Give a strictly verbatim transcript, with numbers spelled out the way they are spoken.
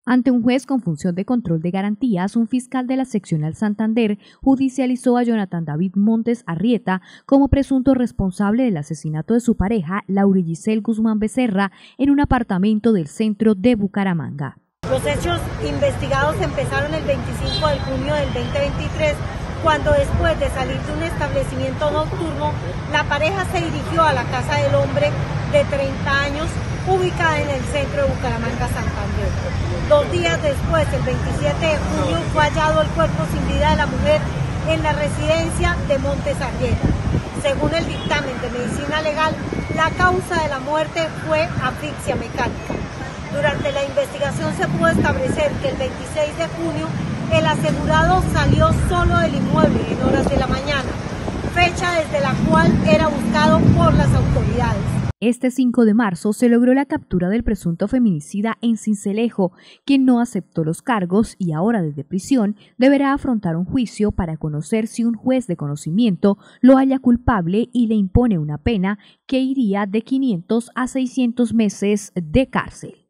Ante un juez con función de control de garantías, un fiscal de la seccional Santander judicializó a Jonathan David Montes Arrieta como presunto responsable del asesinato de su pareja, Laura Giselle Guzmán Becerra, en un apartamento del centro de Bucaramanga. Los hechos investigados empezaron el veinticinco de junio del veinte veintitrés, cuando después de salir de un establecimiento nocturno, la pareja se dirigió a la casa del hombre de treinta años, ubicada en el centro de Bucaramanga, Santander. Dos días después, el veintisiete de junio, fue hallado el cuerpo sin vida de la mujer en la residencia de Montes Arrieta. Según el dictamen de medicina legal, la causa de la muerte fue asfixia mecánica. Durante la investigación se pudo establecer que el veintiséis de junio el asegurado salió solo del inmueble en horas de la mañana, fecha desde la cual era buscado por las autoridades. Este cinco de marzo se logró la captura del presunto feminicida en Sincelejo, quien no aceptó los cargos y ahora desde prisión deberá afrontar un juicio para conocer si un juez de conocimiento lo halla culpable y le impone una pena que iría de quinientos a seiscientos meses de cárcel.